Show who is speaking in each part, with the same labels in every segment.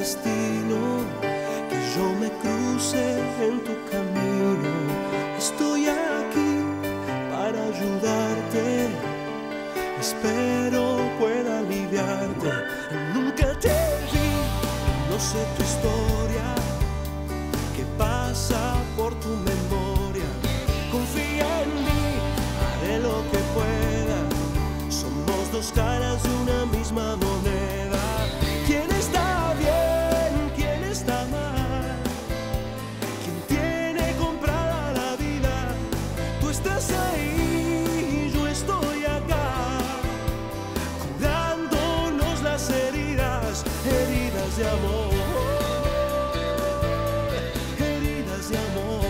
Speaker 1: destino que yo me cruce en tu camino. Estoy aquí para ayudarte, espero pueda aliviarte. Nunca te vi, no sé tu historia, qué pasa por tu memoria. Confía en mí, haré lo que pueda. Somos dos caras de una misma moneda. ¿Quién está bien? ¿Quién está mal? ¿Quién tiene comprada la vida? Tú estás ahí, yo estoy acá, curándonos las heridas, heridas de amor, heridas de amor.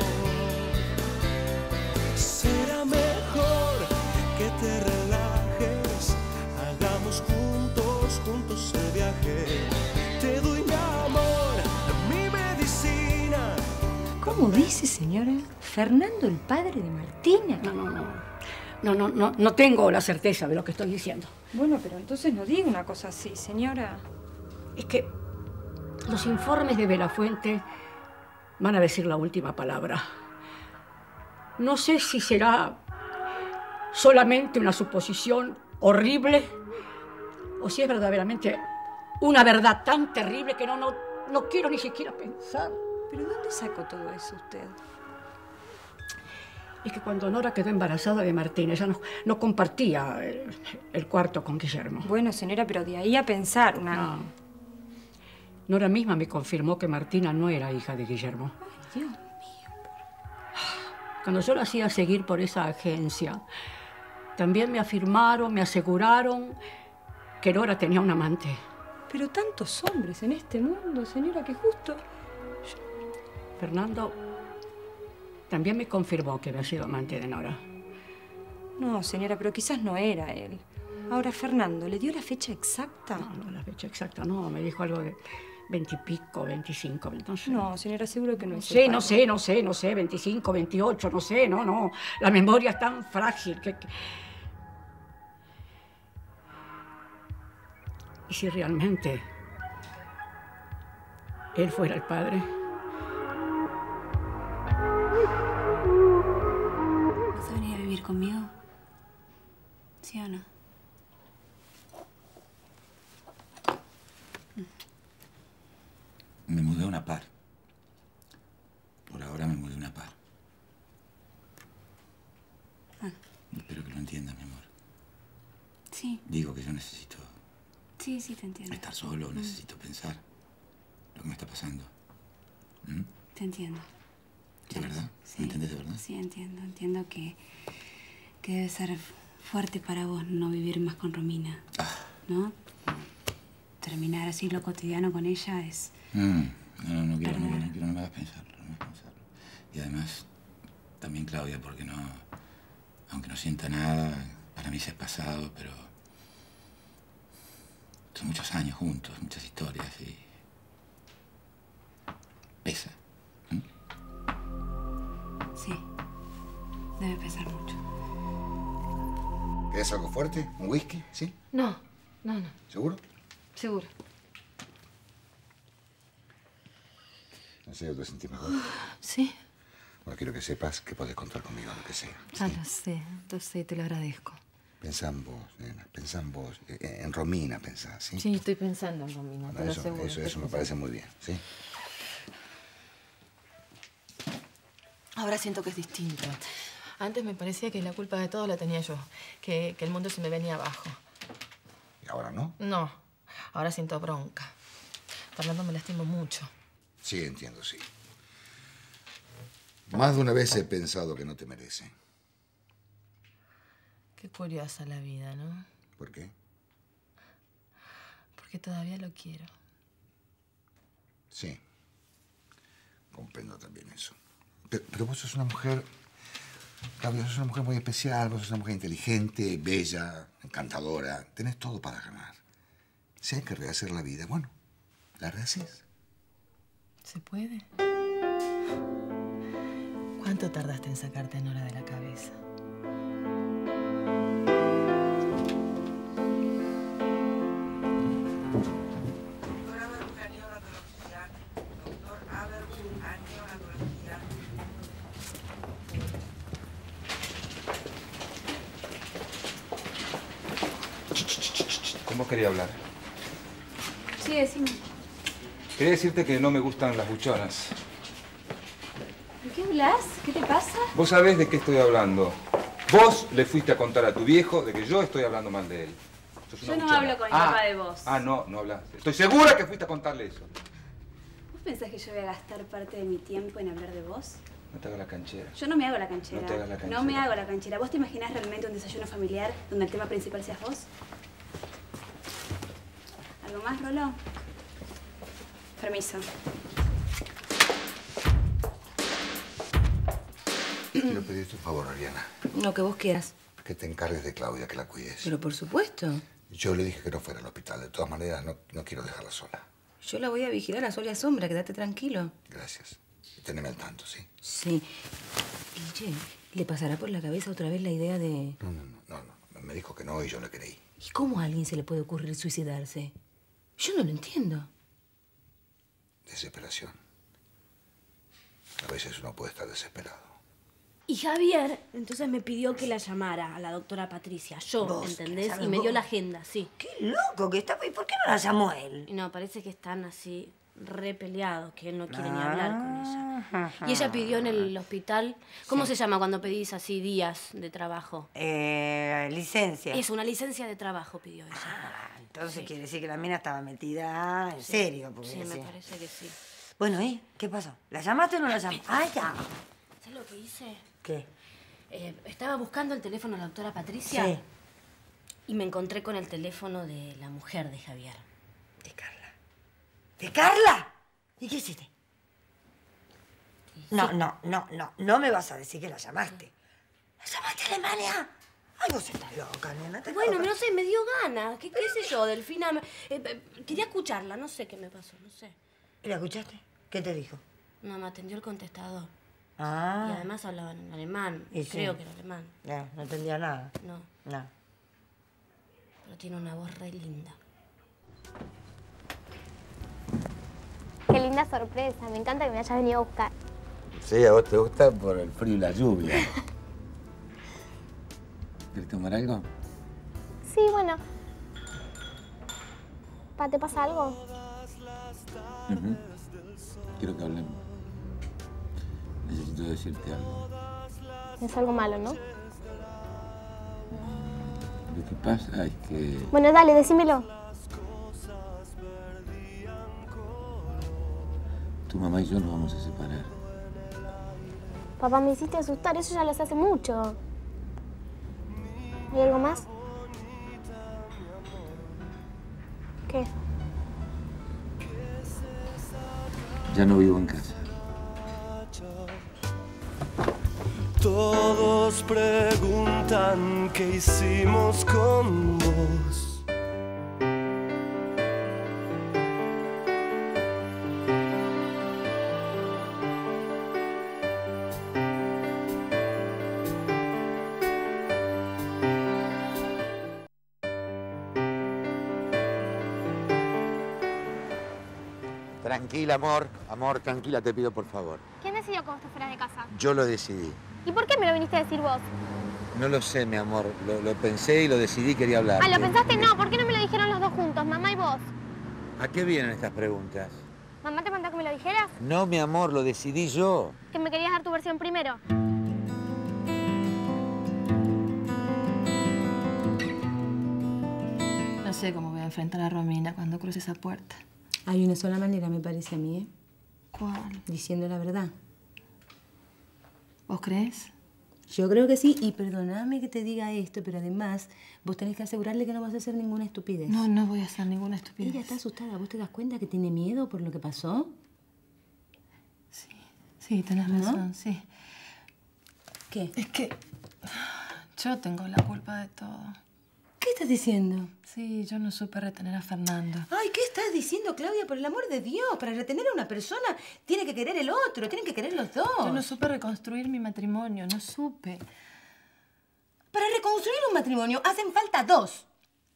Speaker 1: Será mejor que te relajes, hagamos juntos el viaje. Te doy mi amor, mi medicina.
Speaker 2: ¿Cómo dice, señora? ¿Fernando, el padre de Martina?
Speaker 3: No tengo la certeza de lo que estoy diciendo.
Speaker 2: Bueno, pero entonces no diga una cosa así, señora.
Speaker 3: Es que los informes de Belafuente van a decir la última palabra. No sé si será solamente una suposición horrible o si es verdaderamente una verdad tan terrible que no quiero ni siquiera pensar.
Speaker 2: ¿Pero dónde sacó todo eso usted?
Speaker 3: Es que cuando Nora quedó embarazada de Martín, ella no compartía el cuarto con Guillermo.
Speaker 2: Bueno, señora, pero de ahí a pensar una...
Speaker 3: No. Nora misma me confirmó que Martina no era hija de Guillermo.
Speaker 2: Ay, Dios mío.
Speaker 3: Cuando yo la hacía seguir por esa agencia, también me afirmaron, me aseguraron que Nora tenía un amante.
Speaker 2: Pero tantos hombres en este mundo, señora, que justo...
Speaker 3: Fernando también me confirmó que había sido amante de Nora.
Speaker 2: No, señora, pero quizás no era él. Ahora, Fernando, ¿le dio la fecha exacta?
Speaker 3: No, la fecha exacta no. Me dijo algo de 20 y pico, 25, no sé.
Speaker 2: No, señora, seguro que no es
Speaker 3: No sé, 25, 28, no sé, no. La memoria es tan frágil que... ¿Y si realmente él fuera el padre?
Speaker 4: ¿Vas a venir a vivir conmigo? ¿Sí o no?
Speaker 5: Me mudé a una par. Por ahora me mudé a una par. Espero que lo entiendas, mi amor.
Speaker 4: Sí.
Speaker 5: Digo que yo necesito...
Speaker 4: Sí, te entiendo.
Speaker 5: Estar solo, necesito pensar lo que me está pasando.
Speaker 4: Te entiendo.
Speaker 5: ¿De verdad?
Speaker 4: Sí.
Speaker 5: ¿Me entendés de verdad?
Speaker 4: Sí, entiendo. Entiendo que debe ser fuerte para vos no vivir más con Romina. ¿No? Terminar así lo cotidiano con ella es...
Speaker 5: No quiero, no me hagas pensarlo, Y además, también Claudia, porque no... Aunque no sienta nada, para mí se es pasado, pero... Son muchos años juntos, muchas historias y... Pesa.
Speaker 4: Sí. Debe pesar mucho.
Speaker 6: ¿Querés algo fuerte? ¿Un whisky? ¿Sí?
Speaker 4: No.
Speaker 6: ¿Seguro?
Speaker 4: Seguro.
Speaker 6: ¿En serio te sentís mejor?
Speaker 4: Sí.
Speaker 6: Bueno, quiero que sepas que podés contar conmigo en lo que sea.
Speaker 4: Ya lo sé, te lo agradezco.
Speaker 6: Pensá en vos, nena, pensá en vos. En Romina pensá, ¿sí?
Speaker 4: Sí, estoy pensando en Romina,
Speaker 6: Bueno,
Speaker 4: te lo aseguro.
Speaker 6: eso me parece muy bien, ¿sí?
Speaker 7: Ahora siento que es distinto. Antes me parecía que la culpa de todo la tenía yo, que el mundo se me venía abajo.
Speaker 6: ¿Y ahora no?
Speaker 7: No, ahora siento bronca. Fernando me lastimó mucho.
Speaker 6: Sí, entiendo, sí. Más de una vez he pensado que no te merece.
Speaker 7: Qué curiosa la vida, ¿no?
Speaker 6: ¿Por qué?
Speaker 7: Porque todavía lo quiero.
Speaker 6: Sí. Comprendo también eso. Pero vos sos una mujer... Claudia, sos una mujer muy especial. Vos sos una mujer inteligente, bella, encantadora. Tenés todo para ganar. Si hay que rehacer la vida, bueno, la rehaces.
Speaker 7: ¿Se puede? ¿Cuánto tardaste en sacarte a Nora de la cabeza?
Speaker 8: ¿Con vos quería hablar?
Speaker 4: Sí, decime.
Speaker 8: Quería decirte que no me gustan las buchonas.
Speaker 4: ¿De qué hablas? ¿Qué te pasa?
Speaker 8: Vos sabés de qué estoy hablando. Vos le fuiste a contar a tu viejo de que yo estoy hablando mal de él. Sos una
Speaker 4: Yo no
Speaker 8: buchona.
Speaker 4: hablo con mi papá de vos.
Speaker 8: No hablaste. Estoy segura que fuiste a contarle eso.
Speaker 4: ¿Vos pensás que yo voy a gastar parte de mi tiempo en hablar de vos?
Speaker 8: No te hagas la canchera.
Speaker 4: Yo no me hago la canchera.
Speaker 8: No te hagas la canchera.
Speaker 4: No me hago la canchera. ¿Vos te imaginás realmente un desayuno familiar donde el tema principal seas vos? ¿Algo más, Rolo? Permiso.
Speaker 6: Quiero pedirte un favor, Ariana.
Speaker 9: Lo que vos quieras.
Speaker 6: Que te encargues de Claudia, que la cuides.
Speaker 9: Pero por supuesto.
Speaker 6: Yo le dije que no fuera al hospital. De todas maneras, no quiero dejarla sola.
Speaker 9: Yo la voy a vigilar a sol y a sombra. Quédate tranquilo.
Speaker 6: Gracias. Y teneme al tanto, ¿sí?
Speaker 9: Sí. Guille, ¿le pasará por la cabeza otra vez la idea de...?
Speaker 6: No. Me dijo que no y yo le creí.
Speaker 9: ¿Y cómo a alguien se le puede ocurrir suicidarse? Yo no lo entiendo.
Speaker 6: Desesperación. A veces uno puede estar desesperado.
Speaker 10: Y Javier, entonces me pidió que la llamara a la doctora Patricia. Yo,
Speaker 9: ¿Vos?
Speaker 10: ¿entendés?
Speaker 9: ¿Sabes
Speaker 10: Y me dio
Speaker 9: vos?
Speaker 10: la agenda, sí.
Speaker 9: ¡Qué loco que está! ¿Y por qué no la llamó él?
Speaker 10: Y no, parece que están así re peleados, que él no quiere ni hablar con ella. Y ella pidió en el hospital... ¿Cómo se llama cuando pedís así días de trabajo?
Speaker 9: Licencia.
Speaker 10: Es una licencia de trabajo pidió ella.
Speaker 9: Entonces quiere decir que la mina estaba metida en serio. Porque
Speaker 10: Sí, me parece que sí.
Speaker 9: Bueno, ¿y qué pasó? ¿La llamaste o no la llamaste? ¡Ah, ya!
Speaker 10: ¿Sabes lo que hice?
Speaker 9: ¿Qué?
Speaker 10: Estaba buscando el teléfono de la doctora Patricia.
Speaker 9: Sí.
Speaker 10: Y me encontré con el teléfono de la mujer de Javier.
Speaker 9: ¿De Carla? ¿De Carla? ¿Y qué hiciste? No me vas a decir que la llamaste. ¿La llamaste a Alemania? Ay, vos estás loca, nena.
Speaker 10: Bueno, no sé, me dio ganas. ¿Qué sé yo, Delfina? Quería escucharla, no sé qué me pasó, no sé.
Speaker 9: ¿Y la escuchaste? ¿Qué te dijo?
Speaker 10: No, me atendió el contestador.
Speaker 9: Ah.
Speaker 10: Y además hablaban en alemán.
Speaker 9: Y sí.
Speaker 10: Creo que era alemán.
Speaker 9: No entendía nada.
Speaker 10: No,
Speaker 9: No.
Speaker 10: pero tiene una voz re linda.
Speaker 11: Qué linda sorpresa. Me encanta que me hayas venido a buscar.
Speaker 5: Sí, a vos te gusta por el frío y la lluvia. ¿Quieres tomar algo?
Speaker 11: Sí, bueno. Pa, ¿te pasa algo?
Speaker 5: Quiero que hablemos. Necesito decirte algo.
Speaker 11: Es algo malo, ¿no?
Speaker 5: Lo que pasa es que...
Speaker 11: Bueno, dale, decímelo.
Speaker 5: tu mamá y yo nos vamos a separar.
Speaker 11: Papá, me hiciste asustar. Eso ya lo sé hace mucho. ¿Hay algo más? ¿Qué?
Speaker 5: Ya no vivo en casa.
Speaker 1: Todos preguntan qué hicimos con vos.
Speaker 6: Tranquila, amor. Amor, tranquila, te pido por favor.
Speaker 11: ¿Quién decidió que vos te fueras de casa?
Speaker 6: Yo lo decidí.
Speaker 11: ¿Y por qué me lo viniste a decir vos?
Speaker 6: No lo sé, mi amor. Lo pensé y lo decidí, quería hablar.
Speaker 11: Ah, ¿lo pensaste? No. ¿Por qué no me lo dijeron los dos juntos, mamá y vos?
Speaker 6: ¿A qué vienen estas preguntas?
Speaker 11: ¿Mamá te mandó que me lo dijeras?
Speaker 6: No, mi amor, lo decidí yo.
Speaker 11: Que me querías dar tu versión primero.
Speaker 7: No sé cómo voy a enfrentar a Romina cuando cruce esa puerta.
Speaker 9: Hay una sola manera, me parece a mí, ¿eh?
Speaker 7: ¿Cuál?
Speaker 9: Diciendo la verdad.
Speaker 7: ¿Vos crees?
Speaker 9: Yo creo que sí, y perdóname que te diga esto, pero además vos tenés que asegurarle que no vas a hacer ninguna estupidez.
Speaker 7: No, no voy a hacer ninguna estupidez.
Speaker 9: Ella está asustada. ¿Vos te das cuenta que tiene miedo por lo que pasó?
Speaker 7: Sí, tenés
Speaker 9: ¿No?
Speaker 7: razón, sí.
Speaker 9: ¿Qué?
Speaker 7: Es que yo tengo la culpa de todo.
Speaker 9: ¿Qué estás diciendo?
Speaker 7: Sí, yo no supe retener a Fernando.
Speaker 9: Ay, ¿qué estás diciendo, Claudia? Por el amor de Dios, para retener a una persona tiene que querer el otro, tienen que querer los dos.
Speaker 7: Yo no supe reconstruir mi matrimonio, no supe.
Speaker 9: Para reconstruir un matrimonio hacen falta dos.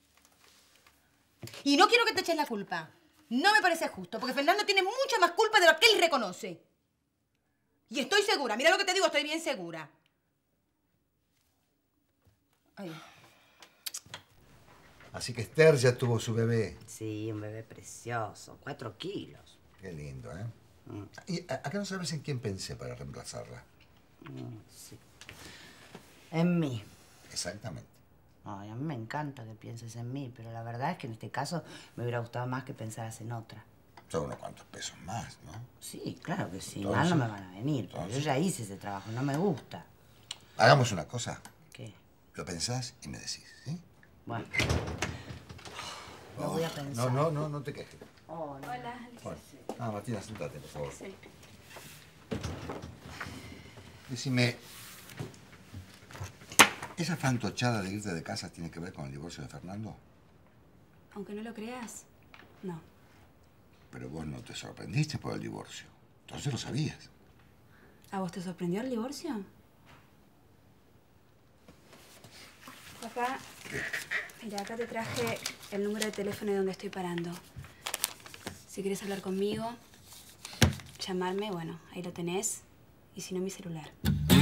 Speaker 9: Y no quiero que te eches la culpa. No me parece justo, porque Fernando tiene mucha más culpa de lo que él reconoce. Y estoy segura, mira lo que te digo, estoy bien segura. Ay.
Speaker 6: Así que Esther ya tuvo su bebé.
Speaker 12: Sí, un bebé precioso, 4 kilos.
Speaker 6: Qué lindo, ¿eh? ¿Y acá no sabes en quién pensé para reemplazarla?
Speaker 12: Sí. En mí.
Speaker 6: Exactamente.
Speaker 12: Ay, a mí me encanta que pienses en mí, pero la verdad es que en este caso me hubiera gustado más que pensaras en otra.
Speaker 6: Son unos cuantos pesos más, ¿no?
Speaker 12: Sí, claro que sí.
Speaker 6: Entonces,
Speaker 12: mal no me van a venir, pero yo ya hice ese trabajo, no me gusta.
Speaker 6: Hagamos una cosa.
Speaker 12: ¿Qué?
Speaker 6: Lo pensás y me decís, ¿sí?
Speaker 12: Bueno. Lo voy a pensar.
Speaker 6: No te quejes.
Speaker 12: Oh, no.
Speaker 11: Hola.
Speaker 6: Bueno. Martina, sentate, por favor.
Speaker 11: Sí.
Speaker 6: Decime, ¿esa fantochada de irte de casa tiene que ver con el divorcio de Fernando?
Speaker 4: Aunque no lo creas, no.
Speaker 6: Pero vos no te sorprendiste por el divorcio. Entonces lo sabías.
Speaker 4: ¿A vos te sorprendió el divorcio? Papá, mira, acá te traje el número de teléfono de donde estoy parando. Si quieres hablar conmigo, llamarme, bueno, ahí lo tenés. Y si no, mi celular.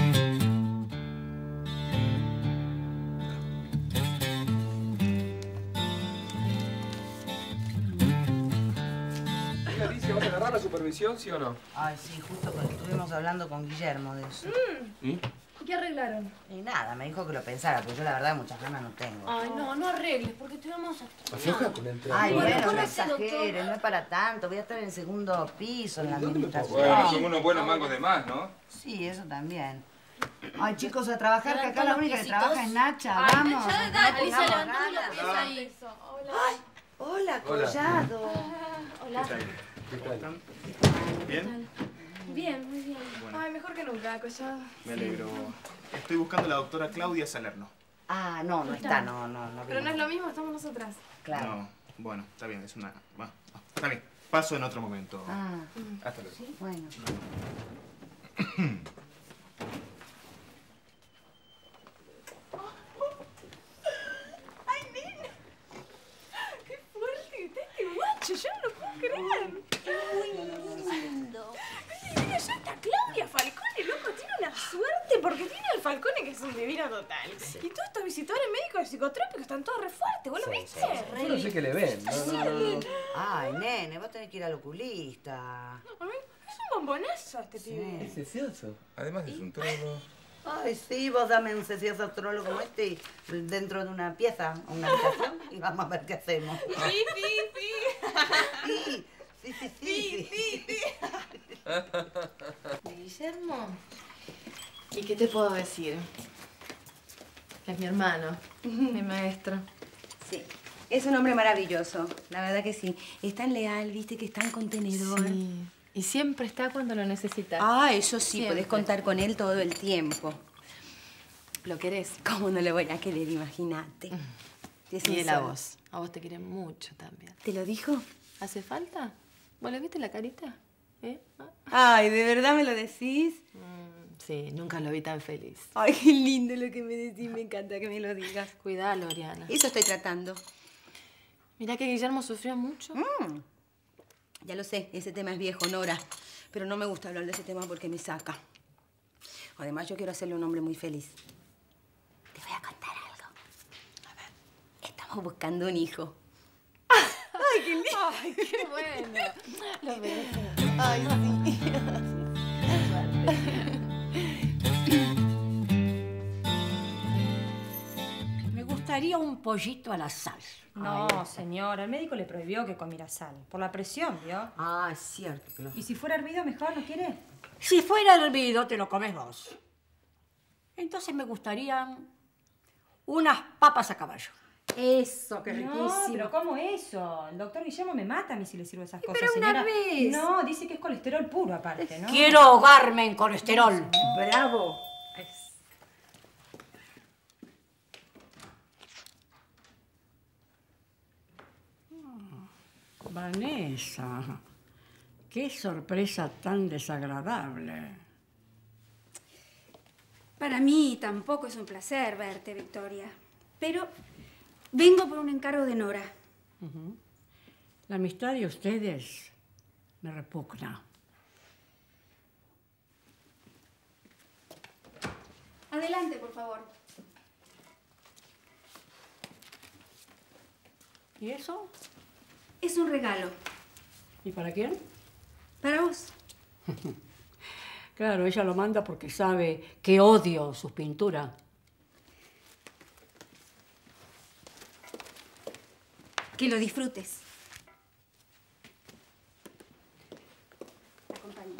Speaker 8: Alicia, ¿vas a agarrar la supervisión, sí o no?
Speaker 12: Ay, sí, justo porque estuvimos hablando con Guillermo de eso.
Speaker 8: ¿Y?
Speaker 10: ¿Qué arreglaron?
Speaker 12: Y nada, me dijo que lo pensara, pero yo la verdad muchas ganas no tengo.
Speaker 10: Ay, no arregles, porque te vamos a
Speaker 8: Afloja con el tren.
Speaker 12: Ay,
Speaker 10: Bueno,
Speaker 12: bueno, no
Speaker 10: póngase,
Speaker 12: exageres,
Speaker 10: doctor.
Speaker 12: no es para tanto. Voy a estar en el segundo piso, en la administración.
Speaker 8: Bueno, son unos buenos mangos de más, ¿no?
Speaker 12: Sí, eso también. Ay, chicos, a trabajar, que acá
Speaker 10: Levantá
Speaker 12: la
Speaker 10: los
Speaker 12: única que
Speaker 10: piecitos.
Speaker 12: trabaja es Nacha.
Speaker 10: Ay,
Speaker 12: Vamos.
Speaker 10: Nacha,
Speaker 12: no
Speaker 10: Alicia,
Speaker 12: pongamos
Speaker 10: levantame los
Speaker 12: ganas.
Speaker 10: pies ahí.
Speaker 12: Ay, hola, Collado.
Speaker 10: Hola.
Speaker 8: ¿Qué tal?
Speaker 13: ¿Bien?
Speaker 10: Bien, muy bien.
Speaker 13: Bueno.
Speaker 14: Mejor que nunca, Collado.
Speaker 13: Me alegro. Estoy buscando a la doctora Claudia Salerno.
Speaker 12: Ah, no está, no.
Speaker 14: Pero no es lo mismo, estamos nosotras.
Speaker 12: Claro.
Speaker 13: No, bueno, está bien, es una... Bueno, está bien, paso en otro momento.
Speaker 12: Ah.
Speaker 13: Hasta luego.
Speaker 12: Sí, bueno.
Speaker 14: ¡Ay, nena! ¡Qué fuerte que está este guacho! ¡Yo no lo puedo creer!
Speaker 10: Muy lindo.
Speaker 14: Mira, ya está Claudia Falcone, loco. Tiene una suerte porque tiene al Falcone que es un divino total.
Speaker 13: Sí.
Speaker 14: Y todos estos visitores médicos psicotrópicos están todos re fuertes. ¿Vos lo viste?
Speaker 8: Yo no sé qué le ven. No.
Speaker 12: Ay, nene, vos tenés que ir al oculista.
Speaker 14: A mí es un bombonazo este pibe.
Speaker 8: Es precioso. Además es un trolo.
Speaker 12: Ay, sí, vos dame un cecioso astrólogo como este dentro de una pieza, una habitación, y vamos a ver qué hacemos. Sí.
Speaker 7: Guillermo. ¿Y qué te puedo decir? Que es mi hermano, mi maestro.
Speaker 9: Sí, es un hombre maravilloso, la verdad que sí. Es tan leal, viste, que es tan contenedor.
Speaker 7: Sí. Y siempre está cuando lo necesitas.
Speaker 9: Ah, eso sí,
Speaker 7: Siempre.
Speaker 9: podés contar con él todo el tiempo.
Speaker 7: ¿Lo querés?
Speaker 9: ¿Cómo no lo voy a querer? Imagínate.
Speaker 7: Y él a vos. A vos te quiere mucho también.
Speaker 9: ¿Te lo dijo?
Speaker 7: ¿Hace falta? ¿Vos le viste la carita? ¿Eh?
Speaker 9: Ay, ¿de verdad me lo decís?
Speaker 7: Sí, nunca lo vi tan feliz.
Speaker 9: Ay, qué lindo lo que me decís. Me encanta que me lo digas.
Speaker 7: Cuidalo, Oriana.
Speaker 9: Eso estoy tratando.
Speaker 7: Mirá que Guillermo sufrió mucho.
Speaker 9: Ya lo sé, ese tema es viejo, Nora. Pero no me gusta hablar de ese tema porque me saca. Además, yo quiero hacerle un hombre muy feliz. Te voy a contar algo. A ver. Estamos buscando un hijo. ¡Ay, qué lindo!
Speaker 7: ¡Ay, qué bueno! Lo merece.
Speaker 9: ¡Ay, sí!
Speaker 3: Me gustaría un pollito a la sal.
Speaker 2: No, señora, el médico le prohibió que comiera sal. Por la presión, ¿vio?
Speaker 12: Ah, es cierto. Pero...
Speaker 2: ¿Y si fuera hervido mejor, no quiere?
Speaker 3: Si fuera hervido, te lo comes vos. Entonces me gustarían unas papas a caballo.
Speaker 2: Eso,
Speaker 3: qué
Speaker 2: No,
Speaker 3: riquísimo.
Speaker 2: pero ¿cómo eso? El doctor Guillermo me mata a mí si le sirvo esas cosas,
Speaker 3: pero una
Speaker 2: señora.
Speaker 3: vez.
Speaker 2: No, dice que es colesterol puro aparte, ¿no?
Speaker 3: Quiero ahogarme en colesterol.
Speaker 12: ¡Bravo!
Speaker 3: Vanessa, qué sorpresa tan desagradable.
Speaker 4: Para mí tampoco es un placer verte, Victoria. Pero vengo por un encargo de Nora.
Speaker 3: La amistad de ustedes me repugna.
Speaker 4: Adelante, por favor.
Speaker 3: ¿Y eso?
Speaker 4: Es un regalo.
Speaker 3: ¿Y para quién?
Speaker 4: Para vos.
Speaker 3: Claro, ella lo manda porque sabe que odio sus pinturas.
Speaker 4: Que lo disfrutes. Te acompaño.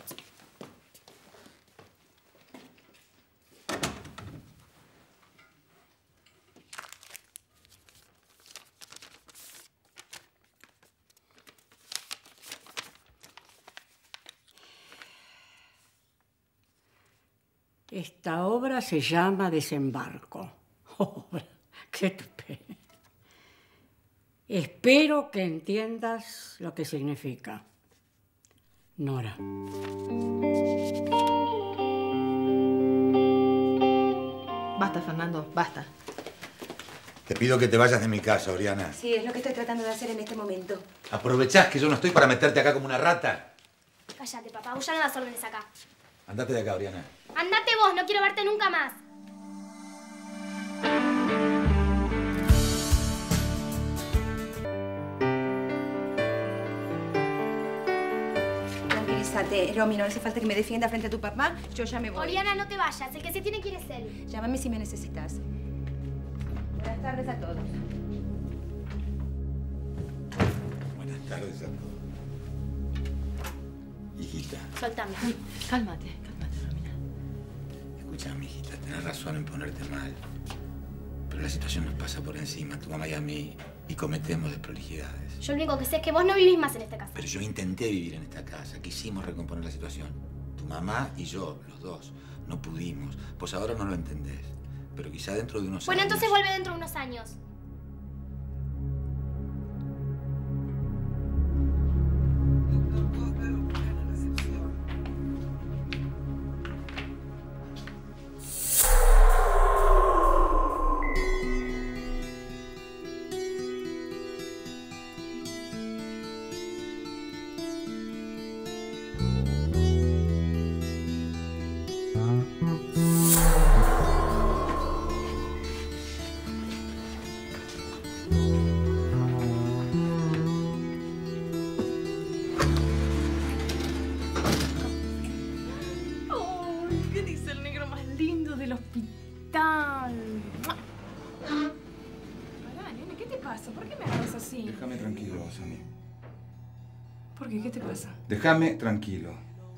Speaker 3: Esta obra se llama Desembarco. Oh, qué tupé. Espero que entiendas lo que significa. Nora.
Speaker 7: Basta, Fernando, basta.
Speaker 5: Te pido que te vayas de mi casa, Oriana.
Speaker 9: Sí, es lo que estoy tratando de hacer en este momento.
Speaker 5: ¿Aprovechás que yo no estoy para meterte acá como una rata?
Speaker 11: Cállate, papá. Vos ya no das órdenes acá.
Speaker 5: Andate de acá, Oriana.
Speaker 11: Andate vos. No quiero verte nunca más.
Speaker 9: Tranquilízate, Romy. No hace falta que me defienda frente a tu papá. Yo ya me voy.
Speaker 11: Oriana, no te vayas. El que se tiene que ir es él.
Speaker 9: Llámame si me necesitas. Buenas tardes a todos.
Speaker 5: Buenas tardes a todos. Hijita,
Speaker 10: Soltame.
Speaker 7: Cálmate, cálmate, Romina.
Speaker 5: escúchame, hijita. Tenés razón en ponerte mal. Pero la situación nos pasa por encima, tu mamá y a mí, y cometemos desprolijidades.
Speaker 11: Yo lo único que sé es que vos no vivís más en esta casa.
Speaker 5: Pero yo intenté vivir en esta casa, quisimos recomponer la situación. Tu mamá y yo, los dos, no pudimos. Pues ahora no lo entendés. Pero quizá dentro de unos
Speaker 11: Bueno,
Speaker 5: años...
Speaker 11: entonces vuelve dentro de unos años.
Speaker 14: Ay, ¿qué dice el negro más lindo del hospital? Pará, nene, ¿qué te pasa? ¿Por qué me agarras así?
Speaker 8: Déjame tranquilo, Sammy.
Speaker 14: ¿Por qué? ¿Qué te pasa?
Speaker 8: Déjame tranquilo.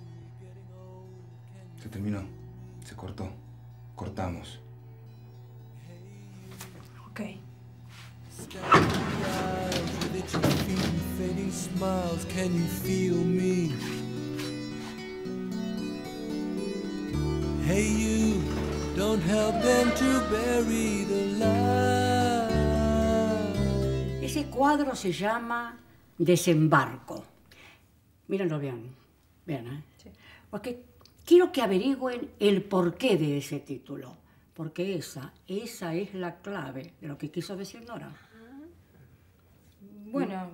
Speaker 8: Se terminó. Se cortó. Cortamos.
Speaker 14: Ok.
Speaker 1: Fading smiles, can you feel me? Hey you, don't help them to bury the light.
Speaker 3: Ese cuadro se llama Desembarco. Mírenlo bien. Bien, ¿eh? Sí. Porque quiero que averigüen el porqué de ese título. Porque esa es la clave de lo que quiso decir Nora.
Speaker 2: Bueno,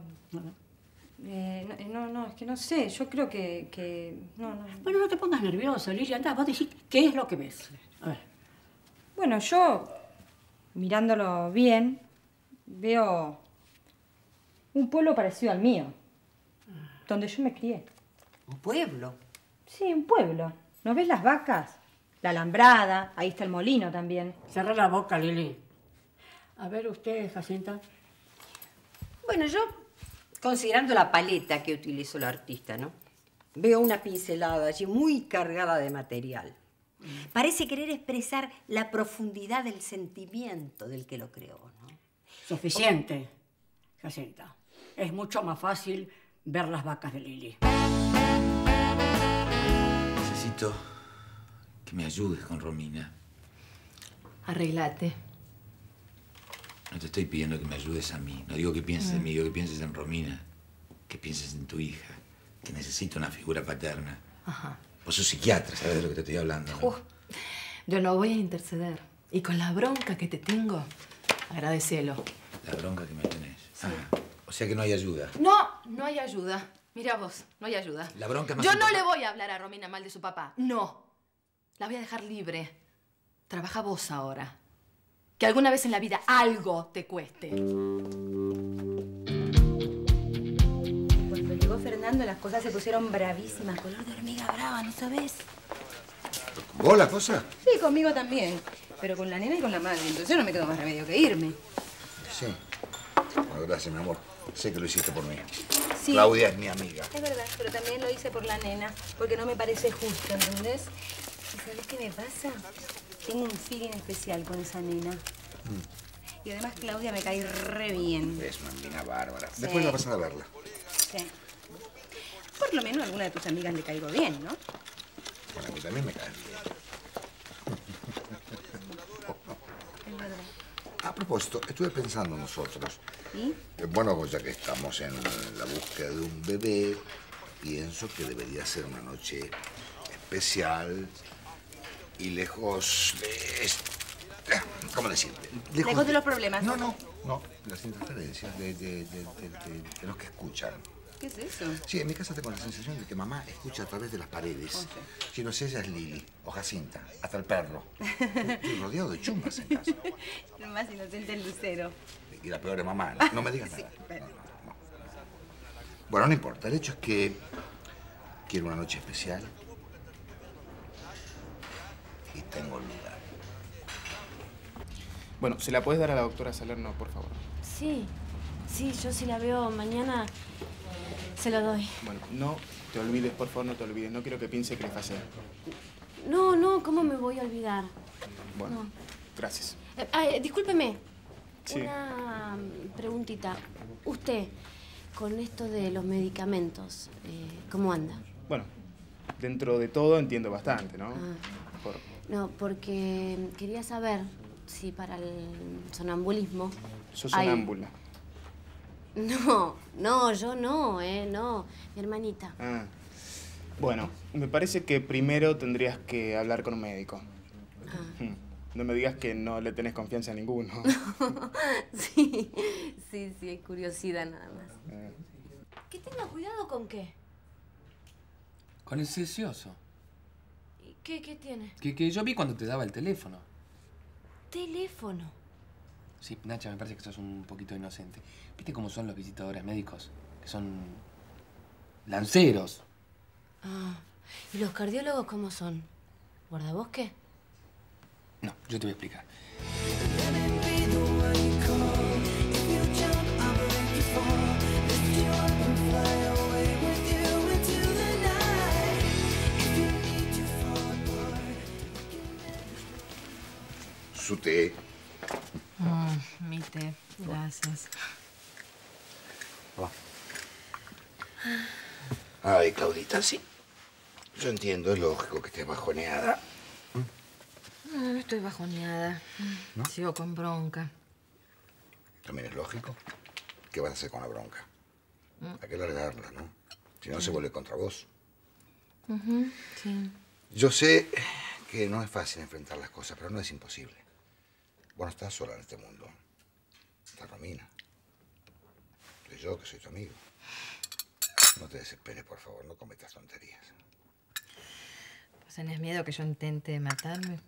Speaker 2: no, es que no sé. Yo creo que no.
Speaker 3: Bueno, no te pongas nerviosa, Lili. Andá, vos decís qué es lo que ves. A ver.
Speaker 2: Bueno, yo, mirándolo bien, veo un pueblo parecido al mío, donde yo me crié.
Speaker 12: ¿Un pueblo?
Speaker 2: Sí, un pueblo. ¿No ves las vacas? La alambrada, ahí está el molino también.
Speaker 3: Cerrá la boca, Lili. A ver, usted, Jacinta.
Speaker 15: Bueno, yo, considerando la paleta que utilizó el artista, ¿no? Veo una pincelada allí muy cargada de material. Parece querer expresar la profundidad del sentimiento del que lo creó, ¿no?
Speaker 3: Suficiente, Jacinta. Es mucho más fácil ver las vacas de Lili.
Speaker 5: Necesito que me ayudes con Romina.
Speaker 7: Arreglate.
Speaker 5: No te estoy pidiendo que me ayudes a mí. No digo que pienses en mí, digo que pienses en Romina. Que pienses en tu hija. Que necesita una figura paterna.
Speaker 7: Ajá.
Speaker 5: Vos sos psiquiatra, ¿sabes de lo que te estoy hablando, no?
Speaker 7: Yo no voy a interceder. Y con la bronca que te tengo, agradecelo.
Speaker 5: La bronca que me tenés. Sí. O sea que no hay ayuda.
Speaker 7: No hay ayuda. Mira vos, no hay ayuda.
Speaker 5: La bronca más
Speaker 7: Yo no le voy a hablar a Romina mal de su papá. No. La voy a dejar libre. Trabaja vos ahora. Que alguna vez en la vida algo te cueste.
Speaker 9: llegando las cosas se pusieron bravísimas, color de hormiga brava, ¿no sabes?
Speaker 6: ¿Con vos la cosa?
Speaker 9: Sí, conmigo también. Pero con la nena y con la madre. Entonces no me quedó más remedio que irme.
Speaker 6: Sí. Bueno, gracias, mi amor. Sé que lo hiciste por mí.
Speaker 9: Sí.
Speaker 6: Claudia es mi amiga.
Speaker 9: Es verdad, pero también lo hice por la nena, porque no me parece justo, ¿entendés? ¿Y sabés qué me pasa? Tengo un feeling especial con esa nena. Y además Claudia me cae re bien.
Speaker 6: Es una mina bárbara.
Speaker 9: Sí.
Speaker 6: Después va a pasar a verla.
Speaker 9: Sí. Por lo menos a alguna de tus amigas le caigo bien, ¿no?
Speaker 6: Bueno, a mí también me cae bien.
Speaker 9: Es verdad.
Speaker 6: A propósito, estuve pensando nosotros.
Speaker 9: ¿Y?
Speaker 6: Bueno, ya que estamos en la búsqueda de un bebé, pienso que debería ser una noche especial y lejos de... ¿Cómo decirte?
Speaker 9: Lejos de los problemas.
Speaker 6: No, de las interferencias de los que escuchan.
Speaker 9: ¿Qué es eso?
Speaker 6: Sí, en mi casa tengo la sensación de que mamá escucha a través de las paredes. Si no sé, ella es Lili o Jacinta, hasta el perro. Estoy rodeado de chumbas en casa.
Speaker 9: El más inocente el Lucero.
Speaker 6: Y la peor es mamá, no me digas
Speaker 9: Sí,
Speaker 6: nada.
Speaker 9: bueno.
Speaker 6: Bueno, no importa, el hecho es que quiero una noche especial y tengo el lugar.
Speaker 13: Bueno, ¿se la puedes dar a la doctora Salerno, por favor?
Speaker 10: Sí, yo si la veo mañana se lo doy.
Speaker 13: Bueno, no te olvides, por favor, no te olvides. No quiero que piense que le fallé.
Speaker 10: No, ¿cómo me voy a olvidar?
Speaker 13: Bueno,
Speaker 10: No.
Speaker 13: gracias.
Speaker 10: Discúlpeme.
Speaker 13: Sí.
Speaker 10: Una preguntita. Usted, con esto de los medicamentos, ¿cómo anda?
Speaker 13: Bueno, dentro de todo entiendo bastante, ¿no?
Speaker 10: No, porque quería saber si para el sonambulismo...
Speaker 13: Sos
Speaker 10: hay-
Speaker 13: sonámbula.
Speaker 10: No, yo no, no. Mi hermanita.
Speaker 13: Ah. Bueno, me parece que primero tendrías que hablar con un médico. No me digas que no le tenés confianza a ninguno.
Speaker 10: Sí, es curiosidad nada más. Que tenga cuidado con qué.
Speaker 16: Con el cecioso.
Speaker 10: ¿Qué tiene?
Speaker 16: Que yo vi cuando te daba el teléfono.
Speaker 10: Teléfono.
Speaker 16: Sí, Nacha, me parece que sos un poquito inocente. ¿Viste cómo son los visitadores médicos? Que son lanceros.
Speaker 10: ¿Y los cardiólogos cómo son? ¿Guardabosque?
Speaker 16: No, yo te voy a explicar.
Speaker 6: Su té.
Speaker 7: Mi té, gracias.
Speaker 6: Ay, Claudita, sí. Yo entiendo, es lógico que estés bajoneada.
Speaker 7: No estoy bajoneada.
Speaker 6: ¿No?
Speaker 7: Sigo con bronca.
Speaker 6: También es lógico. ¿Qué vas a hacer con la bronca? Hay que largarla, ¿no? Si no, se vuelve contra vos.
Speaker 7: Sí.
Speaker 6: Yo sé que no es fácil enfrentar las cosas, pero no es imposible. Vos no estás sola en este mundo. Está Romina. Soy yo, que soy tu amigo. No te desesperes, por favor. No cometas tonterías.
Speaker 7: ¿Vos tenés miedo que yo intente matarme?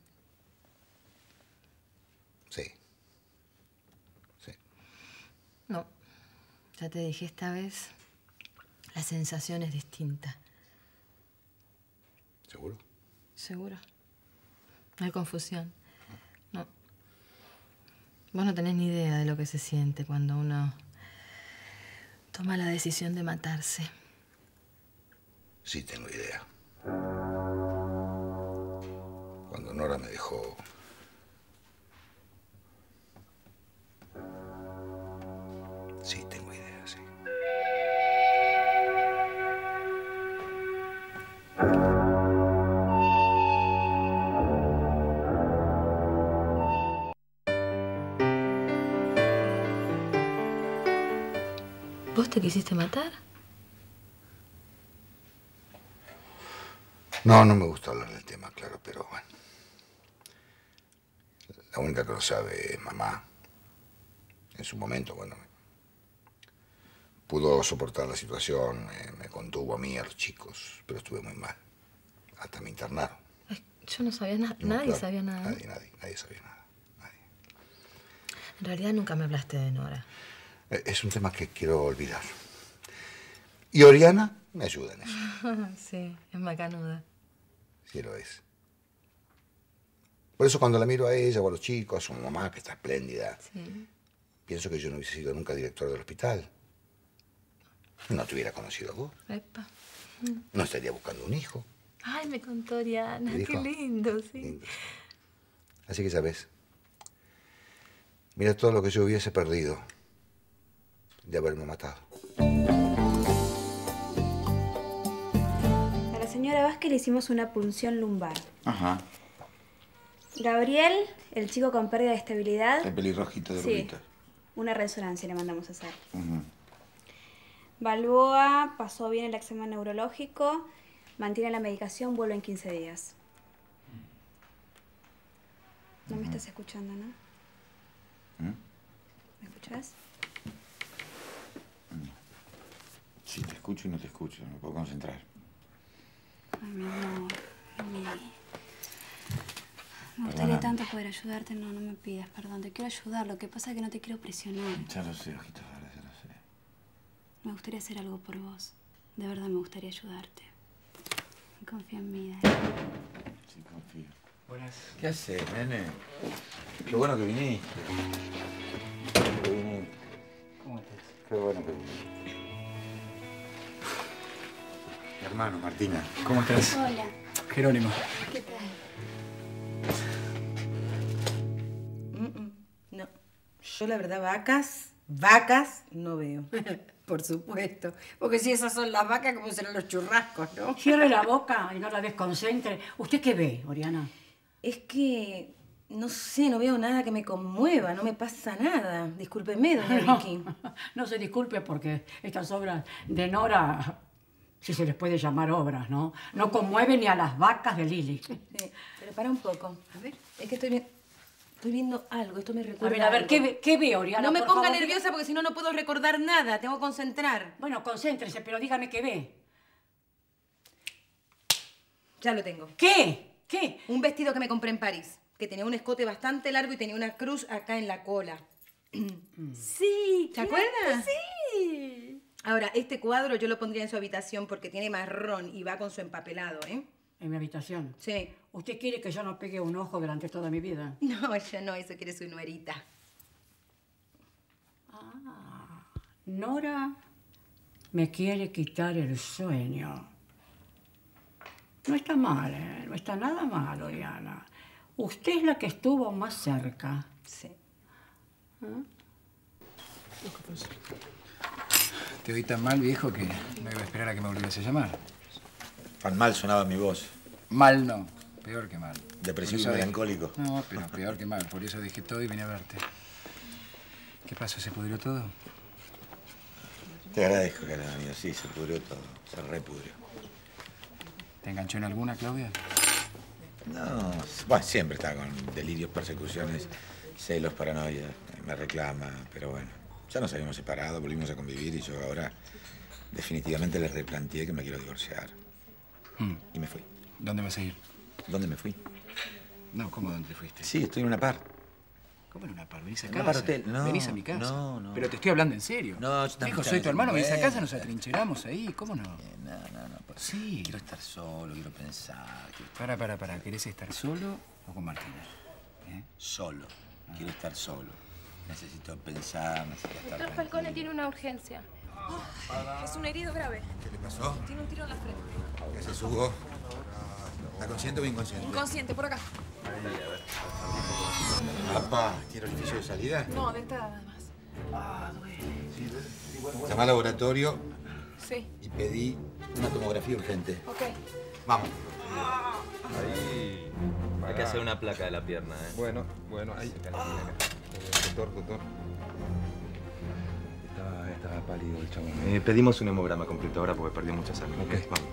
Speaker 6: Sí.
Speaker 7: No. Ya te dije esta vez, la sensación es distinta.
Speaker 6: ¿Seguro?
Speaker 7: ¿Seguro? No hay confusión. No. Vos no tenés ni idea de lo que se siente cuando uno toma la decisión de matarse.
Speaker 6: Sí, tengo idea. Cuando Nora me dejó... Sí, tengo idea, sí.
Speaker 7: ¿Vos te quisiste matar?
Speaker 6: No, no me gusta hablar del tema, claro, pero bueno. La única que lo sabe es mamá. En su momento, bueno, pudo soportar la situación, me contuvo a mí, a los chicos, pero estuve muy mal. Hasta me internaron.
Speaker 7: Yo no sabía nada.
Speaker 6: No,
Speaker 7: Nadie
Speaker 6: claro,
Speaker 7: sabía nada.
Speaker 6: Nadie sabía nada.
Speaker 7: En realidad nunca me hablaste de Nora.
Speaker 6: Es un tema que quiero olvidar. Y Oriana me ayuda en eso.
Speaker 7: Sí, es macanuda.
Speaker 6: Sí lo es. Por eso cuando la miro a ella o a los chicos, a su mamá, que está espléndida,
Speaker 7: Sí.
Speaker 6: pienso que yo no hubiese sido nunca director del hospital. No te hubiera conocido a vos.
Speaker 7: Epa.
Speaker 6: No estaría buscando un hijo.
Speaker 7: Ay, me contó Oriana.
Speaker 6: ¿Te
Speaker 7: Qué
Speaker 6: dijo?
Speaker 7: lindo, sí.
Speaker 6: Lindo. Así que ya ves. Mira todo lo que yo hubiese perdido de haberme matado.
Speaker 4: A la señora Vázquez le hicimos una punción lumbar.
Speaker 5: Ajá.
Speaker 4: Gabriel, el chico con pérdida de estabilidad.
Speaker 5: El pelirrojito de
Speaker 4: Sí.
Speaker 5: Rubito.
Speaker 4: Una resonancia le mandamos a hacer.
Speaker 5: Ujú.
Speaker 4: Balboa pasó bien el examen neurológico, mantiene la medicación, vuelve en 15 días. No me estás escuchando, ¿no? ¿Me escuchás?
Speaker 5: Sí, te escucho y no te escucho. No me puedo concentrar.
Speaker 4: Ay, mi amor, mi... Me gustaría
Speaker 5: Perdóname.
Speaker 4: tanto poder ayudarte. No, no me pidas perdón. Te quiero ayudar. Lo que pasa es que no te quiero presionar.
Speaker 5: Ya lo sé, ojitos verdes, ya lo sé.
Speaker 4: Me gustaría hacer algo por vos. De verdad me gustaría ayudarte. Confía en mí, Dani.
Speaker 5: Sí, confío.
Speaker 16: Buenas.
Speaker 5: ¿Qué haces, nene? Qué bueno que viniste. Que viniste.
Speaker 16: ¿Cómo estás?
Speaker 5: Qué bueno que viniste. Mi hermano, Martina.
Speaker 16: ¿Cómo estás?
Speaker 4: Hola.
Speaker 16: Jerónimo.
Speaker 4: ¿Qué tal?
Speaker 9: No. Yo, la verdad, vacas no veo.
Speaker 3: Por supuesto. Porque si esas son las vacas, ¿cómo serán los churrascos, no?
Speaker 9: Cierre
Speaker 3: la boca y no la desconcentre. ¿Usted qué ve, Oriana?
Speaker 9: Es que, no sé, no veo nada que me conmueva, no me pasa nada. Discúlpeme, doña Vicky.
Speaker 3: No se disculpe porque estas obras de Nora, si se les puede llamar obras, ¿no? No conmueven ni a las vacas de Lili.
Speaker 9: Sí, pero para un poco. A ver, es que estoy viendo algo, esto me recuerda
Speaker 3: A ver,
Speaker 9: algo.
Speaker 3: ¿qué ve, Oriana?
Speaker 9: No me
Speaker 3: Por
Speaker 9: ponga
Speaker 3: favor,
Speaker 9: nerviosa porque si no, no puedo recordar nada, tengo que concentrar.
Speaker 3: Bueno, concéntrese, pero dígame qué ve.
Speaker 9: Ya lo tengo.
Speaker 3: ¿Qué? ¿Qué?
Speaker 9: Un vestido que me compré en París, que tenía un escote bastante largo y tenía una cruz acá en la cola.
Speaker 4: Sí.
Speaker 9: ¿Se acuerda?
Speaker 4: Sí.
Speaker 9: Ahora, este cuadro yo lo pondría en su habitación porque tiene marrón y va con su empapelado, ¿eh?
Speaker 3: ¿En mi habitación?
Speaker 9: Sí.
Speaker 3: ¿Usted quiere que yo no pegue un ojo durante toda mi vida?
Speaker 9: No, ella no, eso quiere su nuerita.
Speaker 3: Nora me quiere quitar el sueño. No está mal, ¿eh? No está nada mal, Oriana. Usted es la que estuvo más cerca.
Speaker 9: Sí.
Speaker 16: Te oí tan mal, viejo, que no iba a esperar a que me volvieras a llamar.
Speaker 5: Tan mal sonaba mi voz.
Speaker 16: Mal no, peor que mal.
Speaker 5: Depresivo y
Speaker 16: Por eso
Speaker 5: melancólico.
Speaker 16: No, pero peor que mal. Por eso dejé todo y vine a verte. ¿Qué pasó? ¿Se pudrió todo?
Speaker 5: Te agradezco, cariño mío. Sí, se pudrió todo. Se repudrió.
Speaker 16: ¿Te enganchó en alguna, Claudia?
Speaker 5: No, bueno, siempre está con delirios, persecuciones, celos, paranoia. Me reclama, pero bueno. Ya nos habíamos separado, volvimos a convivir y yo ahora definitivamente le replanteé que me quiero divorciar. Y me fui.
Speaker 16: ¿Dónde vas a ir?
Speaker 5: ¿Dónde me fui?
Speaker 16: No, ¿cómo dónde te fuiste?
Speaker 5: Sí, estoy en una par.
Speaker 16: ¿Cómo en una par? Venís a
Speaker 5: En
Speaker 16: casa.
Speaker 5: un apart hotel. No,
Speaker 16: Venís a mi casa.
Speaker 5: no.
Speaker 16: Pero te estoy hablando en serio.
Speaker 5: No, yo también.
Speaker 16: Viejo, soy tu hermano, venís a
Speaker 5: Bueno.
Speaker 16: casa, nos atrincheramos ahí. ¿Cómo no?
Speaker 5: No.
Speaker 16: Sí.
Speaker 5: Quiero estar solo, quiero pensar.
Speaker 16: Para. ¿Querés estar solo o con Martina?
Speaker 5: Solo. Quiero estar solo. Necesito pensar, necesito estar
Speaker 7: Doctor
Speaker 5: tranquilo.
Speaker 7: Falcone tiene una urgencia.
Speaker 17: Es un herido grave.
Speaker 5: ¿Qué le pasó?
Speaker 17: Tiene un tiro en la frente.
Speaker 5: ¿Qué haces, Hugo? ¿Está consciente o inconsciente?
Speaker 17: Inconsciente, por acá.
Speaker 5: Papá, ¿tiene orificio de salida?
Speaker 17: No, de entrada nada más.
Speaker 5: Llamá al laboratorio
Speaker 17: Sí.
Speaker 5: y pedí una tomografía urgente.
Speaker 17: Ok.
Speaker 5: Vamos.
Speaker 18: Ahí. Hay que hacer una placa de la pierna, ¿eh?
Speaker 8: Bueno, ahí. Doctor.
Speaker 18: Estaba pálido el chabón. Pedimos un hemograma completo ahora porque perdió mucha sangre. Ok, vamos.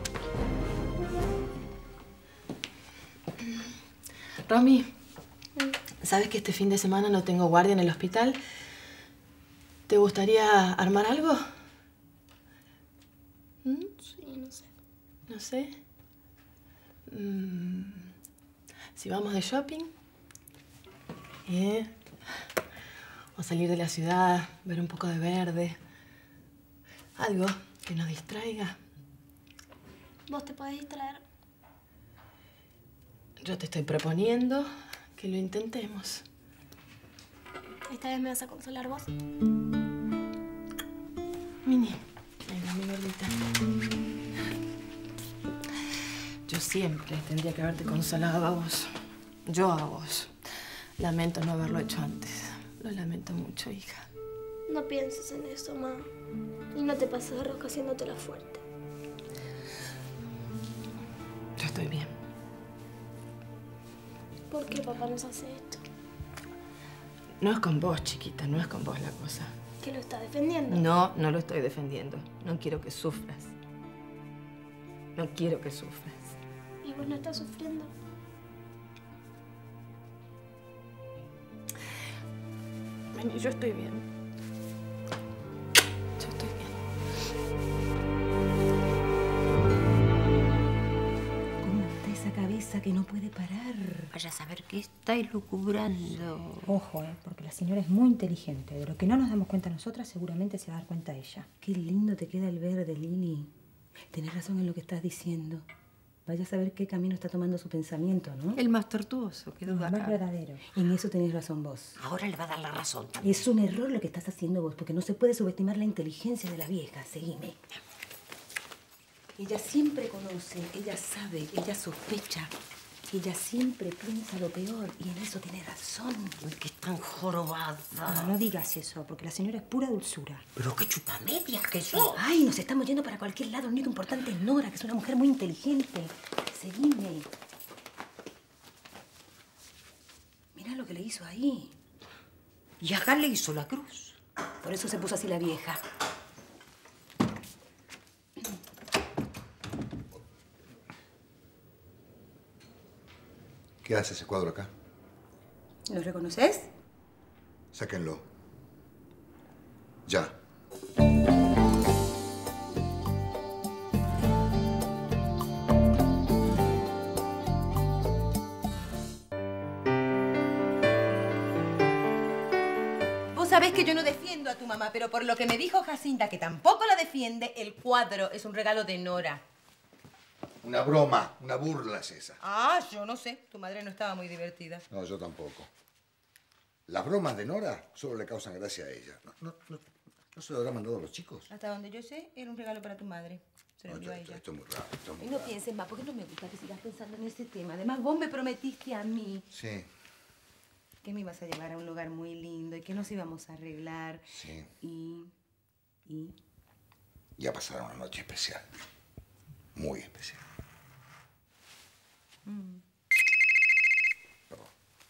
Speaker 7: Romy, ¿sabes que este fin de semana no tengo guardia en el hospital? ¿Te gustaría armar algo? Sí, no sé. ¿No sé? Si vamos de shopping. O salir de la ciudad, ver un poco de verde. Algo. que nos distraiga.
Speaker 10: Vos te podés distraer.
Speaker 7: Yo te estoy proponiendo que lo intentemos.
Speaker 10: ¿Esta vez me vas a consolar vos?
Speaker 7: Mini, venga, mi gordita. Yo siempre tendría que haberte consolado a vos. Yo a vos. Lamento no haberlo hecho antes. Lo lamento mucho, hija.
Speaker 10: No pienses en eso, ma. Y no te pases de rosca haciéndotela fuerte.
Speaker 7: Yo estoy bien.
Speaker 10: ¿Por qué papá nos hace esto?
Speaker 7: No es con vos, chiquita, no es con vos la cosa.
Speaker 10: ¿Que lo está defendiendo?
Speaker 7: No, no lo estoy defendiendo. No quiero que sufras. No quiero que sufras.
Speaker 10: ¿Y vos no estás sufriendo?
Speaker 7: Vení, yo estoy bien. Yo estoy bien.
Speaker 9: ¿Cómo está esa cabeza que no puede parar? Vaya a saber qué está elucubrando.
Speaker 2: Ojo, porque la señora es muy inteligente. De lo que no nos damos cuenta nosotras, seguramente se va a dar cuenta ella.
Speaker 9: Qué lindo te queda el verde, Lili. Tenés razón en lo que estás diciendo. Vaya a saber qué camino está tomando su pensamiento, ¿no?
Speaker 15: El más tortuoso, qué duda.
Speaker 2: El más verdadero.
Speaker 9: En eso tenés razón vos.
Speaker 15: Ahora le va a dar la razón también.
Speaker 9: Es un error lo que estás haciendo vos, porque no se puede subestimar la inteligencia de la vieja. Seguime. Ella siempre conoce, ella sabe, ella sospecha. Ella siempre piensa lo peor y en eso tiene razón.
Speaker 15: Que es tan jorobada.
Speaker 2: No digas eso, porque la señora es pura dulzura.
Speaker 15: Pero qué chupamedias que sos.
Speaker 9: Ay, nos estamos yendo para cualquier lado. Lo único importante es Nora, que es una mujer muy inteligente. Seguime. Mirá lo que le hizo ahí.
Speaker 15: Y acá le hizo la cruz.
Speaker 9: Por eso se puso así la vieja.
Speaker 6: ¿Qué hace ese cuadro acá?
Speaker 9: ¿Lo reconoces?
Speaker 6: Sáquenlo. Ya.
Speaker 9: Vos sabés que yo no defiendo a tu mamá, pero por lo que me dijo Jacinta, que tampoco la defiende, el cuadro es un regalo de Nora.
Speaker 6: Una broma, una burla es esa.
Speaker 9: Ah, yo no sé. Tu madre no estaba muy divertida.
Speaker 6: No, yo tampoco. Las bromas de Nora solo le causan gracia a ella. ¿No se lo habrá mandado a los chicos?
Speaker 9: Hasta donde yo sé, era un regalo para tu madre. Se lo envió a ella.
Speaker 6: Esto es muy raro, esto es muy
Speaker 9: Y no
Speaker 6: raro.
Speaker 9: pienses más, porque no me gusta que sigas pensando en ese tema. Además, vos me prometiste a mí
Speaker 6: Sí,
Speaker 9: que me ibas a llevar a un lugar muy lindo y que nos íbamos a arreglar.
Speaker 6: sí.
Speaker 9: Y
Speaker 6: Ya pasará una noche especial. Muy especial. Perdón.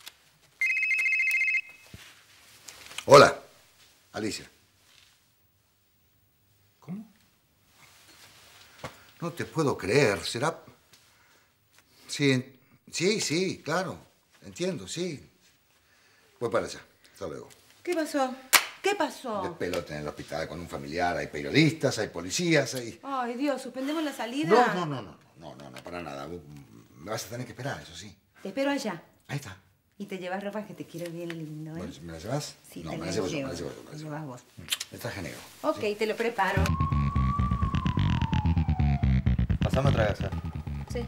Speaker 6: Hola, Alicia. ¿Cómo? No te puedo creer. ¿Será...? Sí, claro. Entiendo, sí. Voy para allá. Hasta luego.
Speaker 9: ¿Qué pasó? ¿Qué pasó?
Speaker 6: Despelote en el hospital con un familiar. Hay periodistas, hay policías, hay...
Speaker 9: Ay, Dios, ¿suspendemos la salida?
Speaker 6: No, para nada. Me vas a tener que esperar, eso sí.
Speaker 9: Te espero allá.
Speaker 6: Ahí está.
Speaker 9: Y te llevas ropa que te quiero bien lindo, ¿eh?
Speaker 6: ¿Me la llevas?
Speaker 9: Sí,
Speaker 6: no,
Speaker 9: te
Speaker 6: me
Speaker 9: la
Speaker 6: la llevo yo,
Speaker 9: llevo.
Speaker 6: me la llevo yo.
Speaker 9: Te llevas vos.
Speaker 6: El traje negro.
Speaker 9: Ok, te lo preparo.
Speaker 18: Pasame otra gasa.
Speaker 9: Sí.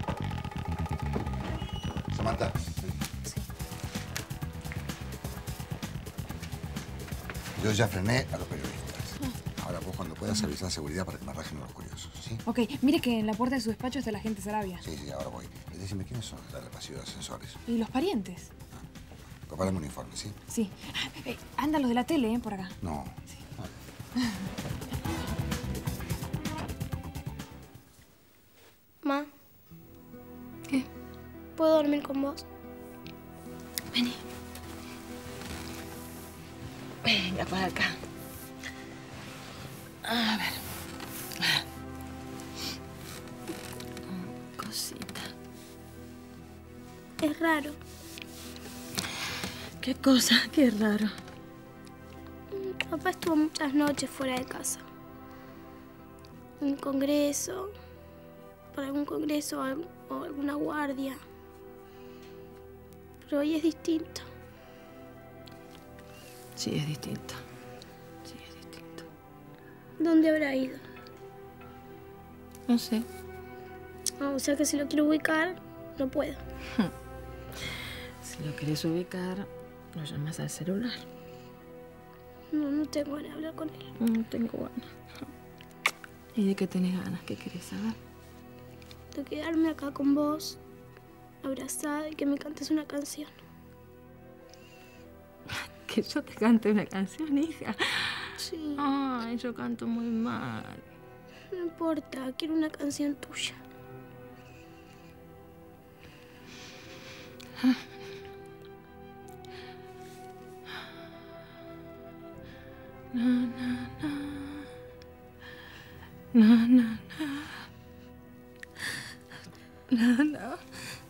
Speaker 6: Samantha.
Speaker 9: Sí.
Speaker 6: Yo ya frené a los periodistas. Ahora vos cuando puedas avisar a seguridad para que me rajen a los curiosos, ¿sí?
Speaker 17: Ok, mire que en la puerta de su despacho está la gente Sarabia.
Speaker 6: Sí, ahora voy. Decime, ¿quiénes son el pasillo de ascensores?
Speaker 17: ¿Y los parientes?
Speaker 6: Prepárame un informe, ¿sí?
Speaker 17: Sí. Andan los de la tele, por acá.
Speaker 6: No.
Speaker 10: Ma. ¿Qué? ¿Puedo dormir con vos?
Speaker 7: Vení. Venga, para acá. A ver. Cosita.
Speaker 10: Es raro.
Speaker 7: ¿Qué cosa? Qué raro.
Speaker 10: Papá estuvo muchas noches fuera de casa. En un congreso, para algún congreso o alguna guardia. Pero hoy es distinto.
Speaker 7: Sí, es distinto. Sí, es distinto.
Speaker 10: ¿Dónde habrá ido?
Speaker 7: No sé.
Speaker 10: Ah, o sea que si lo quiero ubicar, no puedo.
Speaker 7: Si lo querés ubicar, lo llamas al celular.
Speaker 10: No tengo ganas de hablar con él.
Speaker 7: No tengo ganas. ¿Y de qué tenés ganas? ¿Qué querés saber?
Speaker 10: De quedarme acá con vos, abrazada y que me cantes una canción.
Speaker 7: ¿Que yo te cante una canción, hija?
Speaker 10: Sí.
Speaker 7: Ay, yo canto muy mal.
Speaker 10: No importa, quiero una canción tuya.
Speaker 7: Na, na, na. Na, na, na. Na, na.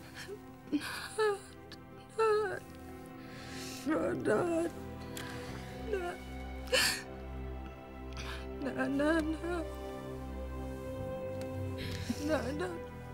Speaker 7: Na, na. Na, na, na. Na, na.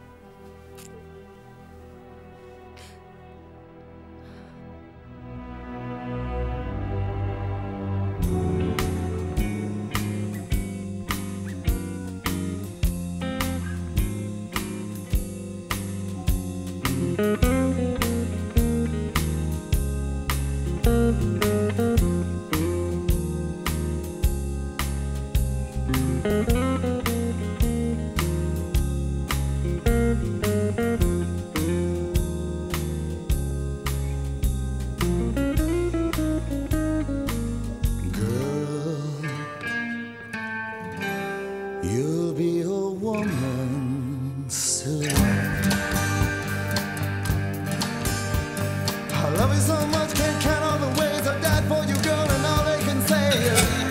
Speaker 1: You'll be a woman soon. I love you so much, can't count all the ways I died for you, girl, and all they can say is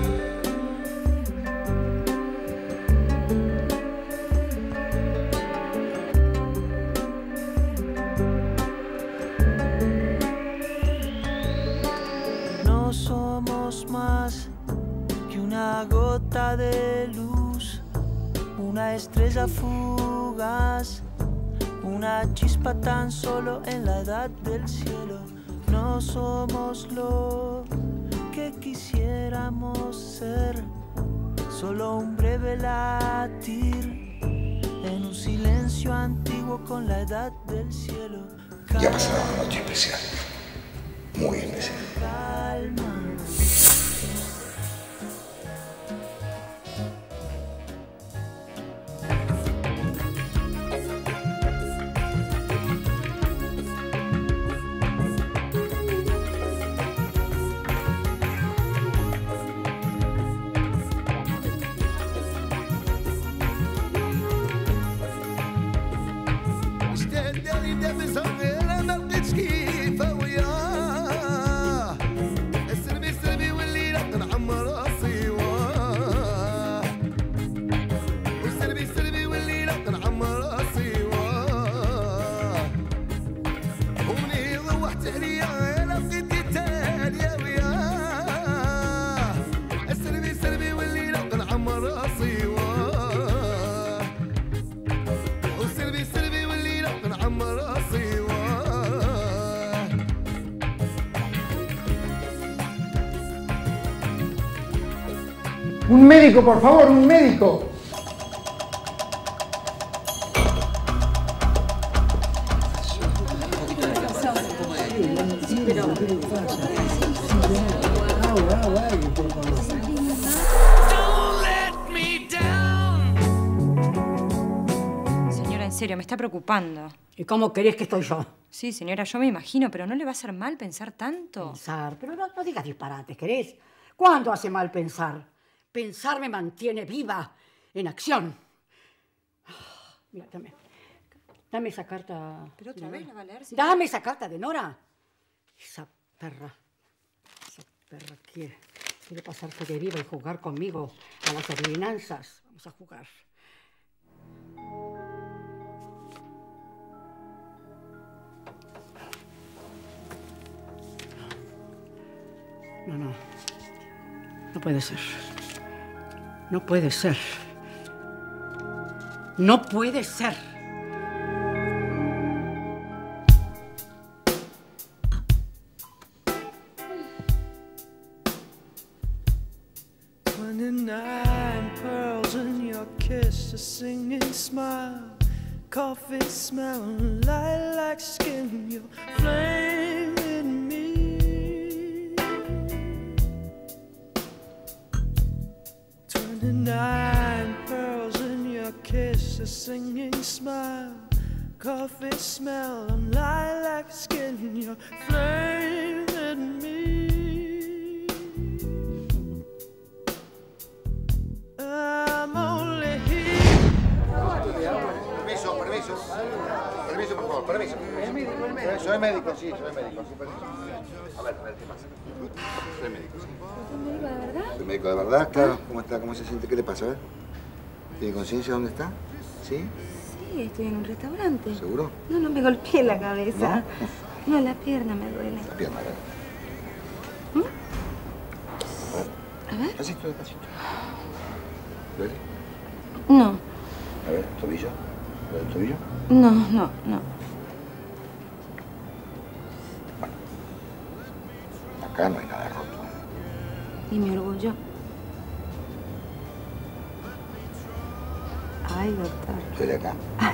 Speaker 1: no somos más que una gota de luz, una estrella fugaz, una chispa tan solo en la edad del cielo. No somos lo que quisiéramos ser, solo un breve latir en un silencio antiguo con la edad del cielo.
Speaker 6: Ya pasará una noche especial, muy especial.
Speaker 1: Calma.
Speaker 19: Un médico, por favor, un médico.
Speaker 2: Señora, en serio, me está preocupando.
Speaker 3: ¿Y cómo querés que estoy yo?
Speaker 2: Sí, señora, yo me imagino, pero ¿no le va a hacer mal pensar tanto?
Speaker 3: Pensar, pero no digas disparates, ¿querés? ¿Cuándo hace mal pensar? Pensar me mantiene viva, en acción. Mira, dame esa carta.
Speaker 2: Pero otra vez la va a leer.
Speaker 3: Dame esa carta de Nora. Esa perra quiere pasarse de viva y jugar conmigo a las adivinanzas. Vamos a jugar. No. No puede ser. No puede ser. No puede ser.
Speaker 1: Nine pearls in your kiss to sing smile, coffee smell, lilac skin, your flame in me. 29 pearls in your kiss, a singing smile, coffee smell, lilac skin, your flame in me. I'm only here.
Speaker 6: Permiso, permiso. Permiso, por favor, permiso. Soy médico, sí, soy médico. Sí, permiso. A ver, ¿qué pasa? Soy médico, sí.
Speaker 4: ¿Sos médico de verdad?
Speaker 6: ¿Soy médico de verdad? Claro. ¿Cómo está? ¿Cómo se siente? ¿Qué le pasa? A ver. ¿Tiene conciencia de dónde está? ¿Sí?
Speaker 4: Sí, estoy en un restaurante.
Speaker 6: ¿Seguro?
Speaker 4: No, no me golpeé la cabeza. No, la pierna me duele.
Speaker 6: La pierna, a ver.
Speaker 4: A ver.
Speaker 6: Despacito, despacito. ¿Duele?
Speaker 4: No,
Speaker 6: A ver, ¿tobillo? ¿Duele el tobillo?
Speaker 4: no, no, no.
Speaker 6: Acá no hay nada roto.
Speaker 4: ¿Y mi orgullo? Ay, doctor.
Speaker 6: ¿Duele acá?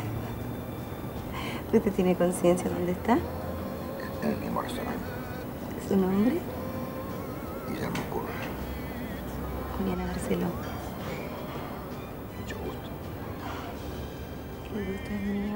Speaker 4: ¿Usted tiene conciencia dónde está?
Speaker 6: En el mismo restaurante.
Speaker 4: ¿Su nombre?
Speaker 6: Guillermo Curro.
Speaker 4: Juliana Barceló.
Speaker 6: Mucho gusto.
Speaker 4: El gusto es mío.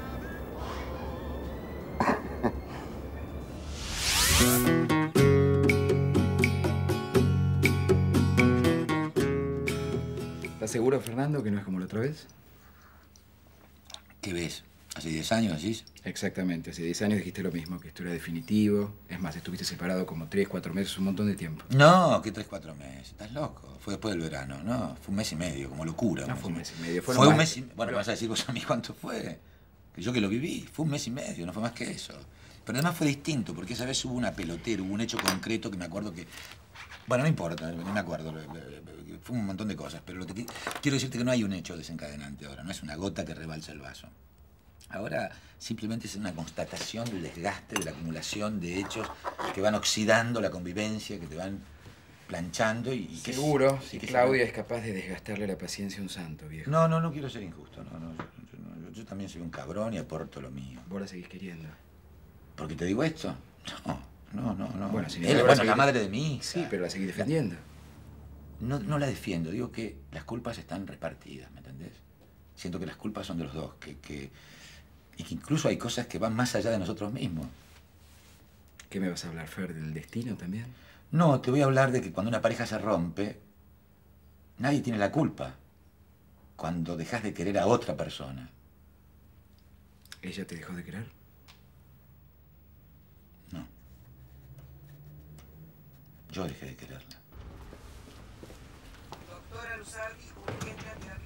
Speaker 20: ¿Estás seguro, Fernando, que no es como la otra vez?
Speaker 5: ¿Qué ves? ¿Hace 10 años decís?
Speaker 20: Exactamente, hace 10 años dijiste lo mismo, que esto era definitivo. Es más, estuviste separado como 3, 4 meses, un montón de tiempo.
Speaker 5: No, que 3, 4 meses. Estás loco. Fue después del verano, ¿no? Fue un mes y medio, como locura.
Speaker 20: No fue un mes y medio,
Speaker 5: Fue un mes y medio. Bueno, vas a decir vos a mí cuánto fue. Que yo que lo viví. Fue un mes y medio, no fue más que eso. Pero además fue distinto, porque esa vez hubo una pelotera, hubo un hecho concreto que me acuerdo que... Bueno, no importa, no me acuerdo. Fue un montón de cosas, pero lo que quiero decirte que no hay un hecho desencadenante ahora. No es una gota que rebalsa el vaso. Ahora simplemente es una constatación del desgaste, de la acumulación de hechos que van oxidando la convivencia, que te van planchando y que...
Speaker 20: Seguro, si Claudia es capaz de desgastarle la paciencia a un santo, viejo.
Speaker 5: No quiero ser injusto. Yo también soy un cabrón y aporto lo mío.
Speaker 20: ¿Vos la seguís queriendo?
Speaker 5: ¿Porque te digo esto? No.
Speaker 20: Bueno, si
Speaker 5: Él es la madre de mi hija.
Speaker 20: Sí, pero la seguís defendiendo.
Speaker 5: No la defiendo, digo que las culpas están repartidas, ¿me entendés? Siento que las culpas son de los dos, y que incluso hay cosas que van más allá de nosotros mismos.
Speaker 20: ¿Qué me vas a hablar, Fer, del destino también?
Speaker 5: No, te voy a hablar de que cuando una pareja se rompe, nadie tiene la culpa. Cuando dejas de querer a otra persona.
Speaker 20: ¿Ella te dejó de querer?
Speaker 5: No. Yo dejé de quererla.
Speaker 21: Doctora Luzardi, urgente